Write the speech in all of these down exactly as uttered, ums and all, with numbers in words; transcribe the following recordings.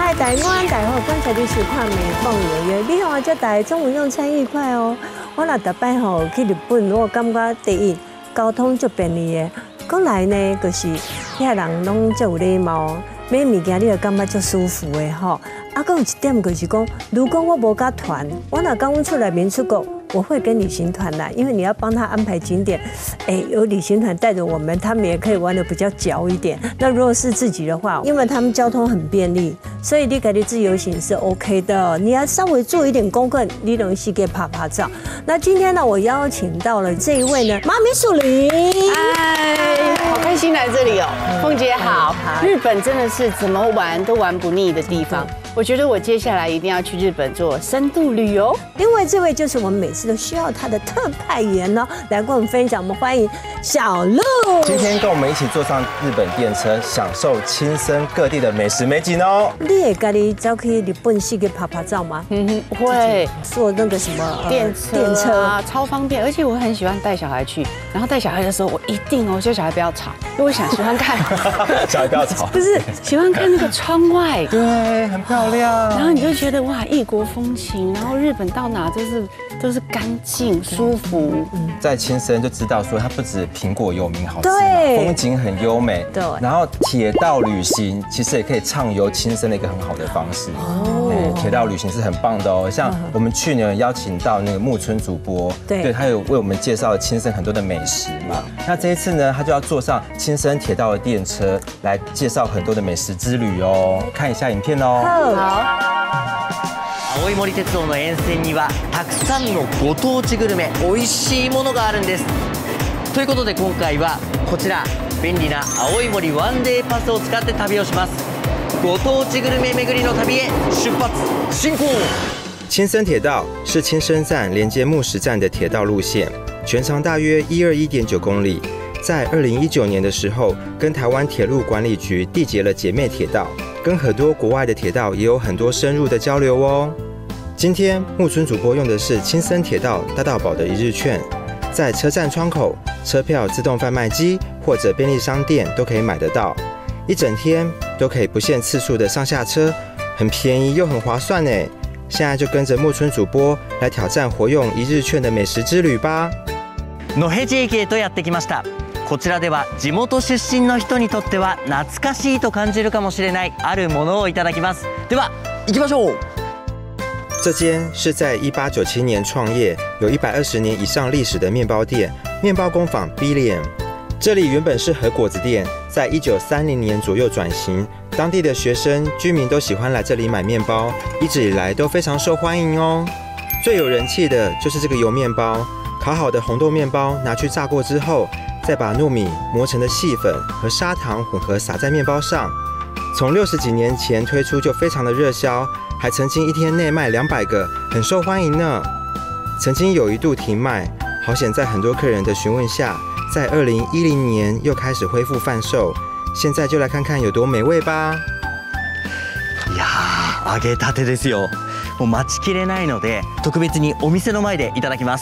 嗨，大安大好，刚才你是看美凤爷爷，你好，叫大家中午用餐愉快哦。我若逐摆吼去日本，我感觉第一交通足便利的，过来呢就是遐人拢足有礼貌，买物件你会感觉足舒服的吼。啊，还有一点就是讲，如果我无甲团，我若讲阮出来民出国。 我会跟旅行团来，因为你要帮他安排景点，哎，有旅行团带着我们，他们也可以玩得比较嚼一点。那如果是自己的话，因为他们交通很便利，所以你给你自由行是 OK 的。你要稍微做一点功课，你容易去给拍拍照。那今天呢，我邀请到了这一位呢，妈咪树林， 嗨，好开心来这里哦，凤姐好。日本真的是怎么玩都玩不腻的地方。 我觉得我接下来一定要去日本做深度旅游。 另外，这位就是我们每次都需要他的特派员哦，来跟我们分享。我们欢迎小鹿。 今天跟我们一起坐上日本电车，享受亲身各地的美食美景哦。 你也跟你走去日本去给拍拍照吗？ 嗯哼，会坐那个什么电车，电车啊，超方便。而且我很喜欢带小孩去，然后带小孩的时候，我一定哦，叫小孩不要吵，因为我想喜欢看。 小孩不要吵。 不是喜欢看那个窗外， 对，很漂亮。 然后你就觉得哇，异国风情，然后日本到哪都是都是干净舒服。 在青森就知道说，它不止苹果有名好吃， 对， 风景很优美，对。然后铁道旅行其实也可以畅游青森的一个很好的方式。哦，铁道旅行是很棒的哦。像我们去年邀请到那个木村主播，对，他有为我们介绍了青森很多的美食嘛。那这一次呢，他就要坐上青森铁道的电车来介绍很多的美食之旅哦。看一下影片哦。 青森鉄道の沿線にはたくさんのご当地グルメ、美味しいものがあるんです。ということで今回はこちら便利な青い森ワンデーパスを使って旅をします。ご当地グルメ巡りの旅へ出発進行。 青森铁道是青森站连接木石站的铁道路线，全长大约一二一点九公里。在二零一九年的时候，跟台湾铁路管理局缔结了姐妹铁道。 跟很多国外的铁道也有很多深入的交流哦。今天木村主播用的是青森铁道大道宝的一日券，在车站窗口、车票自动贩卖机或者便利商店都可以买得到，一整天都可以不限次数的上下车，很便宜又很划算呢。现在就跟着木村主播来挑战活用一日券的美食之旅吧。 野辺地駅へとやってきました。 こちらでは地元出身の人にとっては懐かしいと感じるかもしれないあるものをいただきます。では行きましょう。 这间是在一八九七年创业，有一百二十年以上历史的面包店——面包工坊 Billion。这里原本是和果子店，在一九三零年左右转型。当地的学生、居民都喜欢来这里买面包，一直以来都非常受欢迎哦。最有人气的就是这个油面包，烤好的红豆面包拿去炸过之后。 再把糯米磨成的细粉和砂糖混合撒在面包上，从六十几年前推出就非常的热销，还曾经一天内卖两百个，很受欢迎呢。曾经有一度停卖，好险在很多客人的询问下，在二零一零年又开始恢复贩售。现在就来看看有多美味吧。 いやー、揚げたてですよ。もう待ちきれないので、特別にお店の前でいただきます。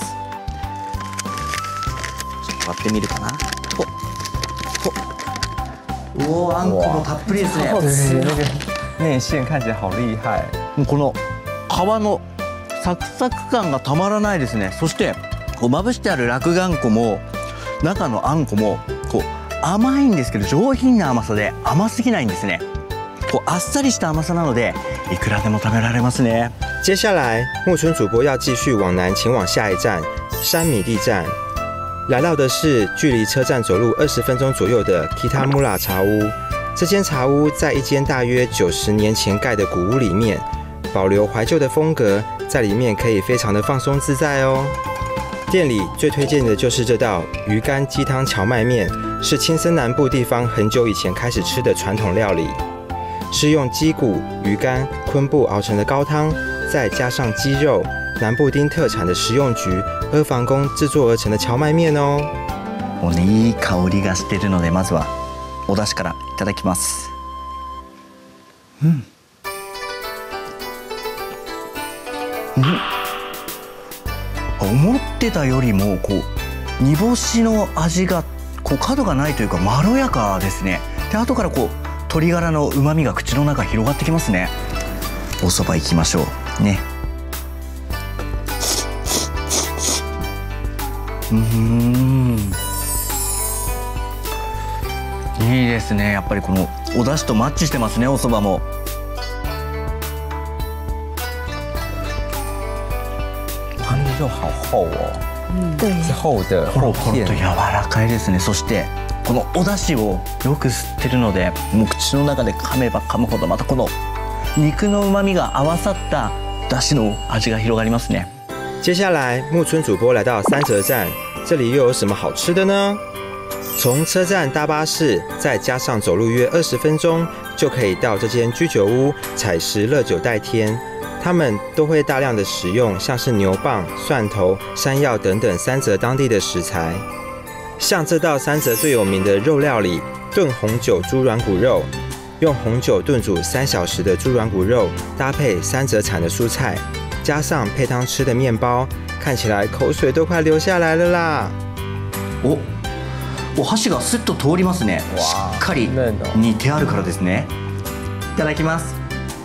割ってみるかな。おお、あんこもたっぷりですね。 对，那个内馅看起来好厉害。 もうこの皮のサクサク感がたまらないですね。そしてこうまぶしてある落雁粉も中のあんこもこう甘いんですけど上品な甘さで甘すぎないんですね。こうあっさりした甘さなのでいくらでも食べられますね。 接下来木村主播要继续往南前往下一站山米地站。 来到的是距离车站走路二十分钟左右的 Kitamura 茶屋。这间茶屋在一间大约九十年前盖的古屋里面，保留怀旧的风格，在里面可以非常的放松自在哦。店里最推荐的就是这道鱼干鸡汤荞麦面，是青森南部地方很久以前开始吃的传统料理，是用鸡骨、鱼干、昆布熬成的高汤，再加上鸡肉。 南部町特产的食用菊阿房宫制作而成的荞麦面哦。 もうね、いい香りがしてるので、まずはお出汁からいただきます。うん。うん。思ってたよりもこう煮干しの味がこう角がないというかまろやかですね。で後からこう鶏ガラの旨味が口の中広がってきますね。お蕎麦いきましょうね。うーん、いいですね。やっぱりこのお出汁とマッチしてますね、お蕎麦も。 汤面肉好厚哦， 对， 是厚的厚片ポロポロと。柔らかいですね。そしてこのお出汁をよく吸ってるので、もう口の中で噛めば噛むほどまたこの肉の旨味が合わさった出汁の味が広がりますね。 接下来，木村主播来到三泽站，这里又有什么好吃的呢？从车站搭巴士，再加上走路约二十分钟，就可以到这间居酒屋采食乐酒代天。他们都会大量的使用像是牛蒡、蒜头、山药等等三泽当地的食材。像这道三泽最有名的肉料理炖红酒猪软骨肉，用红酒炖煮三小时的猪软骨肉，搭配三泽产的蔬菜，加上配汤吃的面包，看起来口水都快流下来了啦！ お、お箸がスッと通りますね。しっかり煮てあるからですね。いただきます。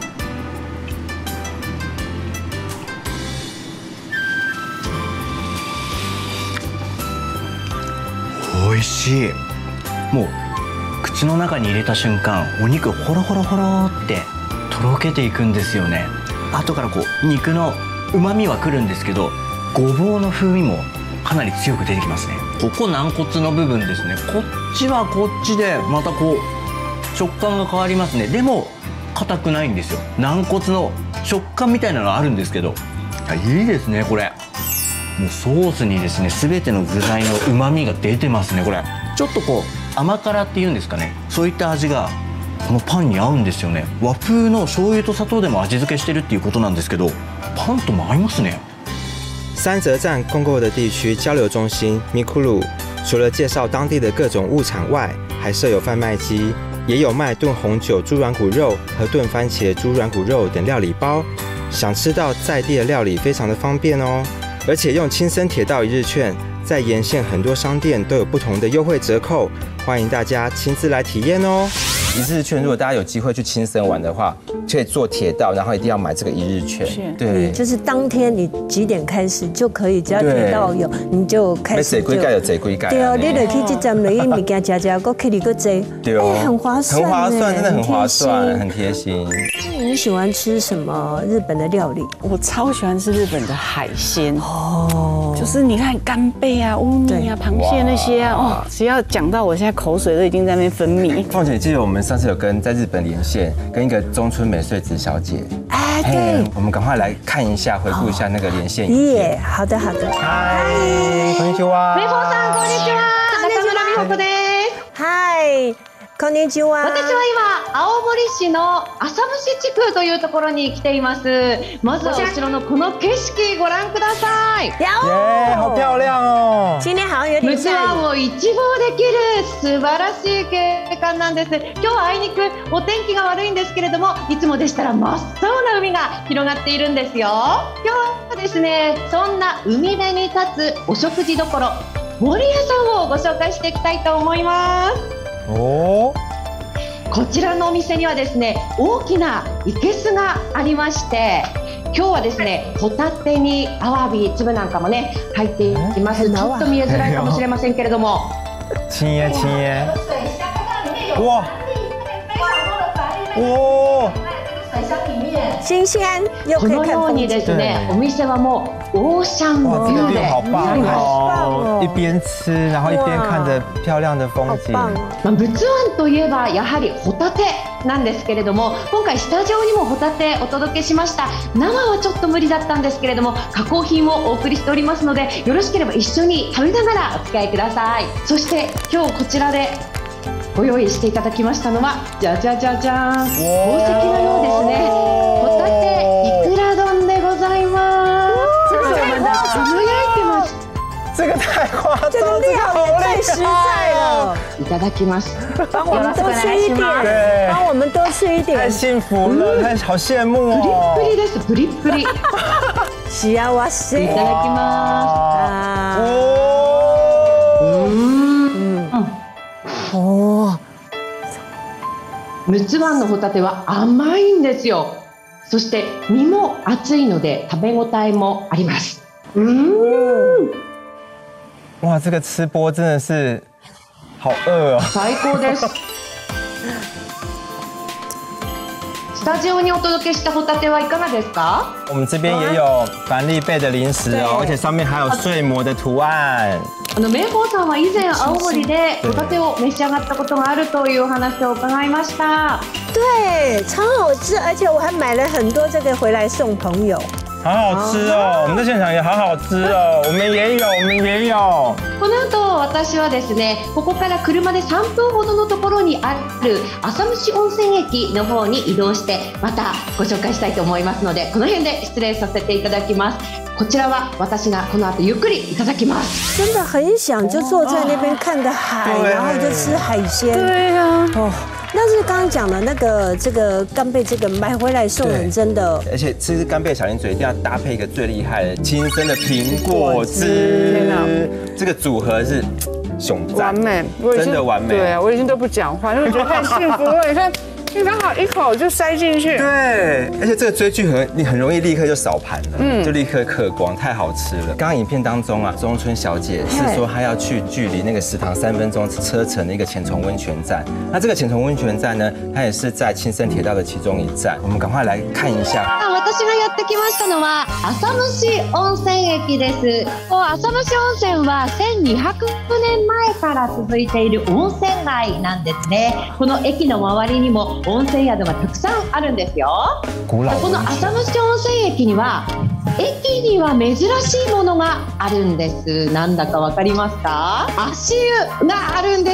美味しい。もう口の中に入れた瞬間、お肉ホロホロホロってとろけていくんですよね。後からこう肉の旨味はくるんですけど、ごぼうの風味もかなり強く出てきますね。ここ軟骨の部分ですね。こっちはこっちでまたこう食感が変わりますね。でも硬くないんですよ。軟骨の食感みたいなのがあるんですけど、いいですねこれ。もうソースにですね、全ての具材の旨味が出てますね。これちょっとこう甘辛っていうんですかね、そういった味がこのパンに合うんですよね。和風の醤油と砂糖でも味付けしてるっていうことなんですけど、パンとも合いますね。 三泽站共构的地区交流中心 Mikuru， 除了介绍当地的各种物产外，还设有贩卖机，也有卖炖红酒猪软骨肉和炖番茄猪软骨肉等料理包。想吃到在地的料理非常的方便哦。而且用青森铁道一日券，在沿线很多商店都有不同的优惠折扣，欢迎大家亲自来体验哦。一日券，如果大家有机会去青森玩的话，可以坐铁道，然后一定要买这个一日券。 对，就是当天你几点开始就可以，只要铁道有，你就开始就。 坐几盖就坐几盖。 对哦，你就去这站里，物件吃吃，搁去里搁坐。 对哦， 很划算， 很划算，真的很划算，很贴心。 你喜欢吃什么日本的料理？ 我超喜欢吃日本的海鲜哦，就是你看干贝啊、乌尼啊、螃蟹那些啊，哦，只要讲到我现在口水都已经在那边分泌。 凤姐，记得我们上次有跟在日本连线，跟一个中村美穗子小姐。 哎，对， 我们赶快来看一下，回顾一下那个连线。 耶，好的好的。 嗨，こんにちは。 美穂さんこんにちは。中村美穂子です。 嗨。こんにちは。 私は今青森市の浅虫地区というところに来ています。まずは後ろのこの景色ご覧ください。 耶，好漂亮哦！ 今天好像有点陸奥湾を一望できる素晴らしい景観なんです。今日はあいにくお天気が悪いんですけれども、いつもでしたら真っ青な海が広がっているんですよ。今日はですね、そんな海辺に立つお食事処森屋さんをご紹介していきたいと思います。おこちらのお店にはですね、大きな生けすがありまして、今日はですね、ホタテにアワビ、粒なんかもね入っています。ちょっと見えづらいかもしれませんけれども、 亲耶亲耶，哇，哇， 新鲜又こ可以看のように风景。 ですね、お店はもうオーシャン哇，这ビューで个店好棒あります。 哦！一边吃，然后一边看着漂亮的风景。 棒哦！ まあ、陸奥湾といえばやはりホタテなんですけれども、今回スタジオにもホタテお届けしました。生はちょっと無理だったんですけれども、加工品をお送りしておりますので、よろしければ一緒に食べながらお付き合いください。そして今日こちらでご用意していただきましたのは、じゃじゃじゃじゃーん、宝石のようですね。ホタテいくら丼でございます。まだ輝いてます。 这个太夸张， 这个料也太实在了。 いただきます。 帮我们多吃一点， 对帮我们多吃一太点。 幸福了，太好羡慕プリップ哦！ リです。プリップリ。い幸せ。 ただきまあ哦， ーうん。おー。 す。 陸奥湾のホタテは甘いんですよ。そして身も厚いので食べ応えもあります。うん。 哇，这个吃播真的是好饿哦！ 最高です。スタジオにお届けしたホタテはいかがですか？ 我们这边也有凡立贝的零食哦，而且上面还有睡魔的图案。 あの明宝さんは以前青森でホタテを召し上がったことがあるというお話を伺いました。 对，超好吃，而且我还买了很多这个回来送朋友。 好好吃哦！我们在现场也好好吃哦，我们也有，我们也有。 この後私はですね、ここから車でさんぷんほどのところにある浅虫温泉駅の方に移動してまたご紹介したいと思いますので、この辺で失礼させていただきます。こちらは私がこの後ゆっくりいただきます。 真的很想就坐在那边看个海，然后就吃海鲜。 对啊， 哦。但是刚刚讲的那个这个干贝，这个买回来送人真的， 而且吃干贝小零嘴一定要搭配一个最厉害的亲生的苹果汁，这个组合是熊赞， 完美， 真的完美。 对啊，我已经都不讲话，因为我觉得太幸福了。你看。你刚好一口就塞进去， 对，而且这个追剧很你很容易立刻就扫盘了，嗯，就立刻嗑光，太好吃了。刚刚影片当中啊，中村小姐是说她要去距离那个食堂三分钟车程的一个浅虫温泉站，那这个浅虫温泉站呢，它也是在青森铁道的其中一站，我们赶快来看一下。 私がやってきましたのは浅虫温泉駅です。浅虫温泉はせんにひゃくねんまえから続いている温泉街なんですね。この駅の周りにも温泉宿がたくさんあるんですよ。この浅虫温泉駅には駅には珍しいものがあるんです。なんだかわかりますか？足湯があるんです。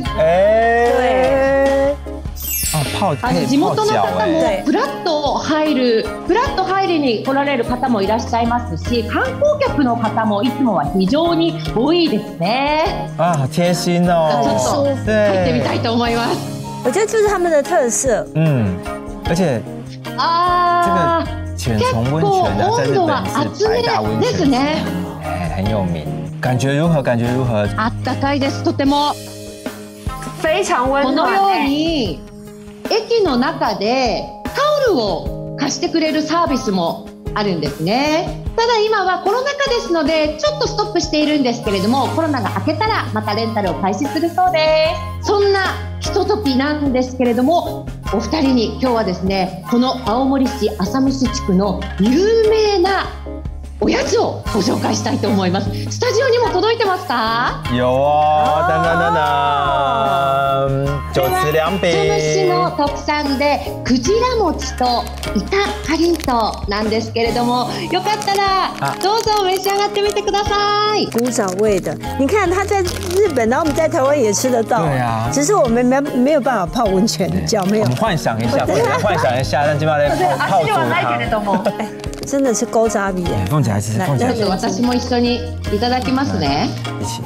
えーあの地元の方もフラッと入る、フラッと入りに来られる方もいらっしゃいますし、観光客の方もいつもは非常に多いですね。 啊，好贴心哦！ ちょっと入ってみたいと思います。 我觉得这是他们的特色。 嗯，而且啊， 这个浅虫温泉呢，在日本是百大温泉，哎，很有名。感觉如何？感觉如何？ あったかいです。とても非常温暖。 このように。駅の中でタオルを貸してくれるサービスもあるんですね。ただ今はコロナ禍ですのでちょっとストップしているんですけれども、コロナが明けたらまたレンタルを開始するそうです。そんなひとときなんですけれども、お二人に今日はですね、この青森市浅虫地区の有名なおやつをご紹介したいと思います。スタジオにも届いてますか？ 有哦，当当当当，九池两饼。 浅虫の特産でクジラ餅と板かりんとうなんですけれども、よかったらどうぞ召し上がってみてください。 古早味的，你看它在日本，然后我们在台湾也吃得到。 对啊， 只是我们没没有办法泡温泉脚，没有。 我们幻想一下，我们来幻想一下，让今晚来泡煮汤。 真的是勾扎比耶！ 凤姐来吃，凤姐来吃。 私も一緒にいただきますね。 一起。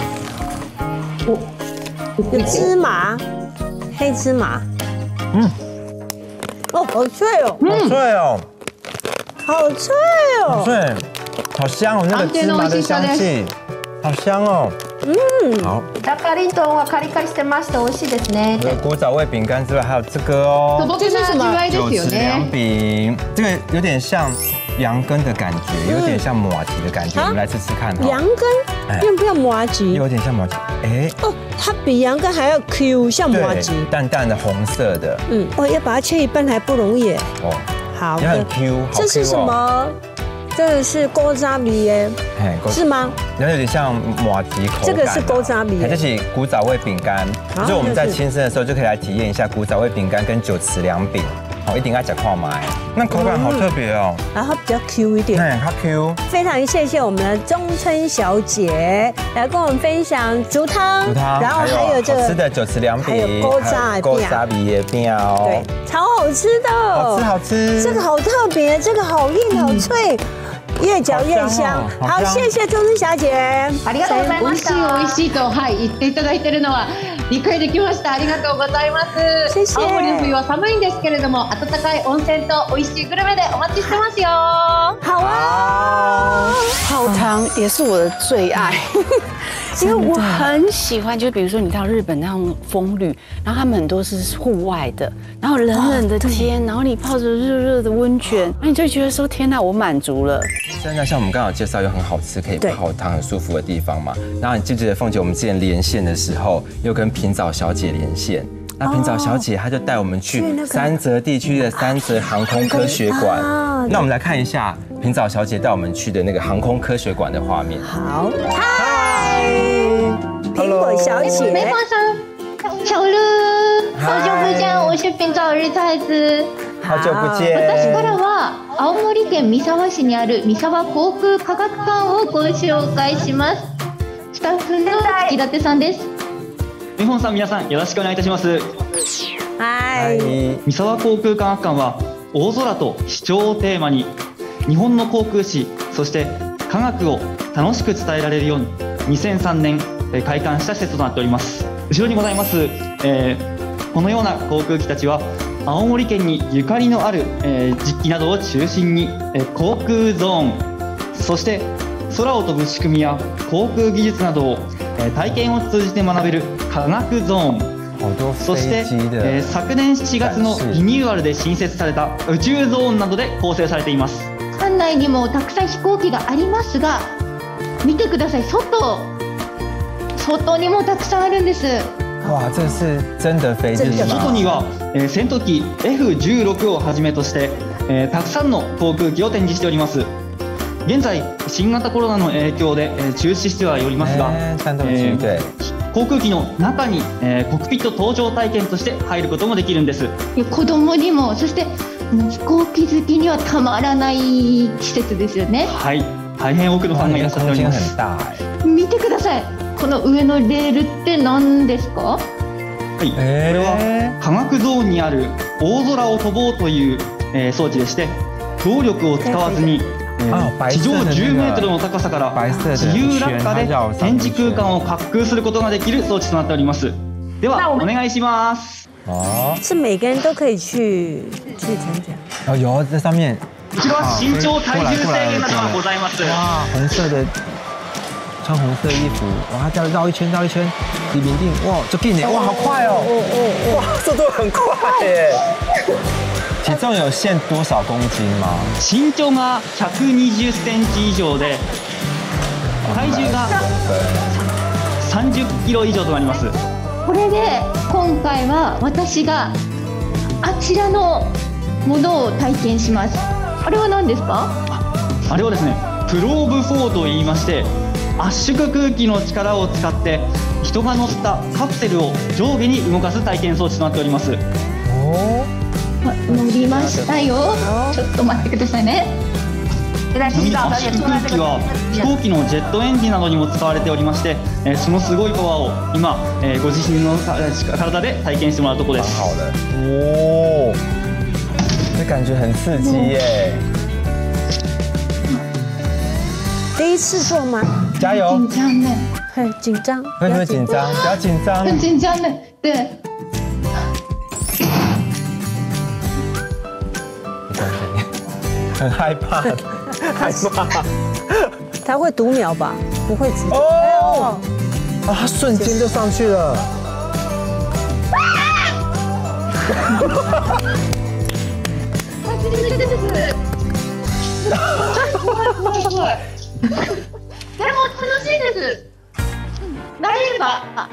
有芝麻，黑芝麻。嗯。哦，好脆哦！ 好脆哦！ 好脆哦！ 好脆，好香哦！那个芝麻的香气，好香哦。嗯。好。 板かりんとうはカリカリしてまして美味しいですね。 除了古早味饼干之外，还有这个哦。 这是什么？ 九池凉饼，这个有点像羊羹的感觉，有点像麻糬的感觉。我们来吃吃看。 羊羹用不用麻糬？ 有点像麻糬。哎。 哦，它比羊羹还要 Q， 像麻糬。 淡淡的红色的。 嗯，哦，要把它切一半还不容易。哦。好的。 很 Q， 好 Q 哦。 这是什么？这个是勾扎米耶，是吗？ 然后有点像麻糬口感。 这个是勾扎米， 这是古早味饼干。所以我们在亲生的时候就可以来体验一下古早味饼干跟九池凉饼。好，一定要讲话嘛，那口感好特别哦。 然后比较 Q 一点， 对，它 Q。 非常谢谢我们的中村小姐来跟我们分享竹汤， 竹汤， 然后还有这个好吃的九池凉饼， 还有勾扎勾扎米也饼哦， 对，超好吃的， 好吃好吃。 这个好特别，这个好硬好脆。越嚼越香。好，谢谢中村小姐。 ありがとうございました。美味しい美味しいとはい言っていただいているのは理解できました。ありがとうございます。 谢谢。 青森の冬は寒いんですけれども、温かい温泉と美味しいグルメでお待ちしてますよ。 好啊， 泡汤也是我的最爱。 因为我很喜欢，就比如说你到日本那种风旅，然后他们很多是户外的，然后冷冷的天，然后你泡着热热的温泉，然后你就觉得说天哪，我满足了。 真的，像我们刚好介绍有很好吃可以泡汤很舒服的地方嘛。然后你记不记得凤姐，我们之前连线的时候又跟平早小姐连线。那平早小姐她就带我们去三泽地区的三泽航空科学馆。那我们来看一下平早小姐带我们去的那个航空科学馆的画面。 好，嗨，苹果小姐， 梅花桑，小乐，好久不见，我是平早日太子。 好久不见。 私からは青森県三沢市にある三沢航空科学館をご紹介します。スタッフの月立さんです。 日本さん皆さんよろしくお願いいたします。 はい。 三沢航空科学館は大空と視聴をテーマに日本の航空史そして科学を楽しく伝えられるようににせんさんねん開館した施設となっております。後ろにございます、えー、このような航空機たちは青森県にゆかりのある、えー、実機などを中心に、えー、航空ゾーンそして空を飛ぶ仕組みや航空技術などを、えー、体験を通じて学べる科学ゾーンそして、えー、昨年しちがつのリニューアルで新設された宇宙ゾーンなどで構成されています。 館内にもたくさん飛行機がありますが見てください、外外にもたくさんあるんです。 哇，这是真的飞机吗？ 外には、えー、戦闘機 エフじゅうろく をはじめとして、えー、たくさんの航空機を展示しております。現在新型コロナの影響で、えー、中止してはおりますが、えー、航空機の中に、えー、コックピット搭乗体験として入ることもできるんです。 子供にもそして飛行機好きにはたまらない施設ですよね。 はい、大変多くのファンがいらっしゃっております。 見てください、この上のレールって何ですか？はい、これは科学ゾーンにある大空を飛ぼうという、えー、装置でして動力を使わずに、えー、地上じゅうメートルの高さから自由落下で展示空間を滑空することができる装置となっております。ではお願いします。 哦，是每个人都可以去去参加。 哦，有在上面。 こちらは身長体重制限などがございます。 哇，红色的，穿红色衣服，哇，这样绕一圈绕一圈，李明定，哇，就近耶，哇，好快哦，哦哦，哇，速度很快耶。体重有限多少公斤吗？ 身長がひゃくにじゅっセンチ以上で、体重がさんじゅっキロ以上となります。 これで今回は私があちらのものを体験します。あれは何ですか？ あれはですね、プローブフォーと言いまして、圧縮空気の力を使って人が乗ったカプセルを上下に動かす体験装置となっております。 乗りましたよ。ちょっと待ってくださいね。 圧縮空気は飛行機のジェットエンジンなどにも使われておりまして、そのすごいパワーを今ご自身の体で体験してもらうところです。 好的。哦，这感觉很刺激耶！ 第一次做吗？ 加油！ 紧张呢， 很紧张。 会不会紧张？不要紧张。 很紧张呢，对。 很害怕，害怕。 他会读秒吧？不会直接。 哦，啊，他瞬间就上去了。 怖い怖い。でも楽しいです。大丈夫か？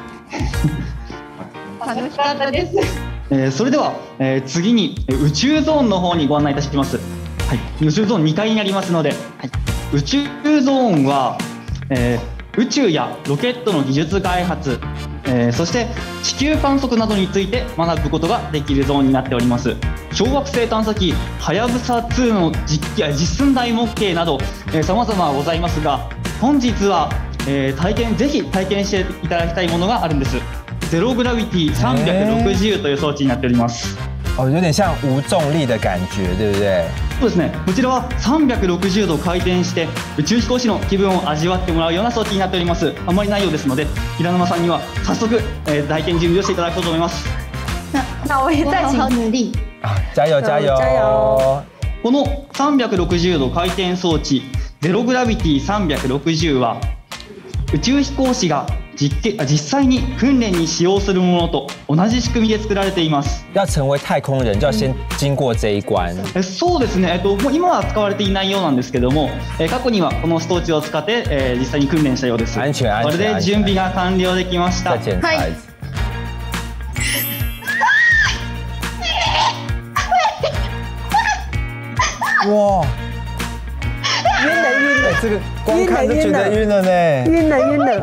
楽しかったです。 えー、それでは、えー、次に宇宙ゾーンの方にご案内いたします。はい、宇宙ゾーンにかいにありますので、はい、宇宙ゾーンは、えー、宇宙やロケットの技術開発、えー、そして地球観測などについて学ぶことができるゾーンになっております。小惑星探査機はやぶさツーの実実寸大模型などさまざまございますが、本日は、えー、体験ぜひ体験していただきたいものがあるんです。ゼログラビティさんびゃくろくじゅうという装置になっております。 哦，有点像无重力的感觉，对不对？ そうですね。こちらはさんびゃくろくじゅうど回転して宇宙飛行士の気分を味わってもらうような装置になっております。あまりないようですので、平沼さんには早速、えー、体験準備をしていただこうと思います。 那那我也再请努力。 加油加油加油！ このさんびゃくろくじゅうど回転装置ゼログラビティさんびゃくろくじゅうは宇宙飛行士が実験実際に訓練に使用するものと同じ仕組みで作られています。 要成为太空人，就要先经过这一关。 えそうですね、えっと、もう今は使われていないようなんですけども、え過去にはこの装置を使って、え実際に訓練したようです。 安全安全。 これで準備が完了できました。 再检查一次。哇！ 晕了晕了， 这个光看就觉得晕了呢。 晕了晕了。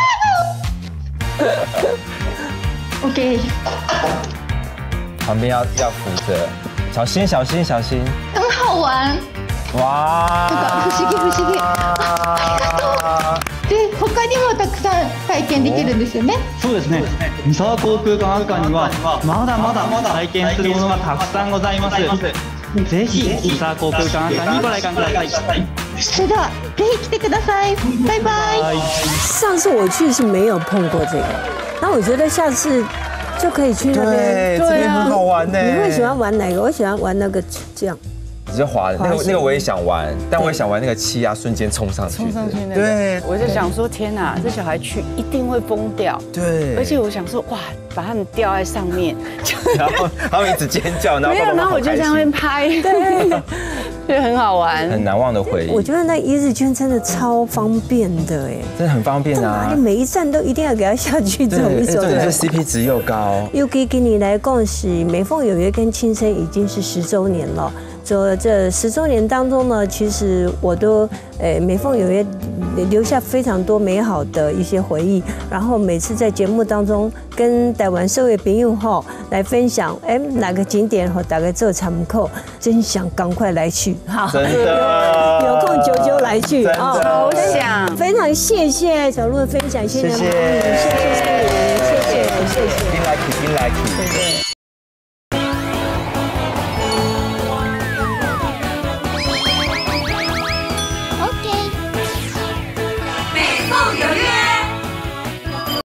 OK。 旁边要要扶着，小心小心小心。 很好玩。 哇！ なんか不思議不思議。ありがとう。で他にもたくさん体験できるんですよね。 そうですね。三沢航空科学館にはまだまだ体験するものがたくさんございます。ぜひ三沢航空科学館にご来館ください。 それではぜひ来てください。拜拜。 上次我去是没有碰过这个，那我觉得下次就可以去那边。 对，这边很好玩呢。 你会喜欢玩哪个？我喜欢玩那个这样。 直接滑的那个那个我也想玩，但我也想玩那个气压瞬间冲上去。 冲上去那个。 对， 我就想说，天哪，这小孩去一定会疯掉。 对。 而且我想说，哇，把他们吊在上面， 然后他们一直尖叫，然后没有，然后我就在那边拍，对，就很好玩， 很难忘的回忆。 我觉得那一日券真的超方便的哎， 真的很方便啊！ 你每一站都一定要给他下去走一走。 对，这 C P 值又高。 尤其今年来恭喜美凤有约跟庆生已经是十周年了。这这十周年当中呢，其实我都呃美凤有约留下非常多美好的一些回忆。然后每次在节目当中跟台湾社会朋友哈来分享，哎哪个景点和大概做参考，真想赶快来去哈， 真的有空久久来去啊，好想。 非常谢谢小鹿的分享，谢谢谢谢谢谢谢谢谢谢谢。 Be lucky, be lucky。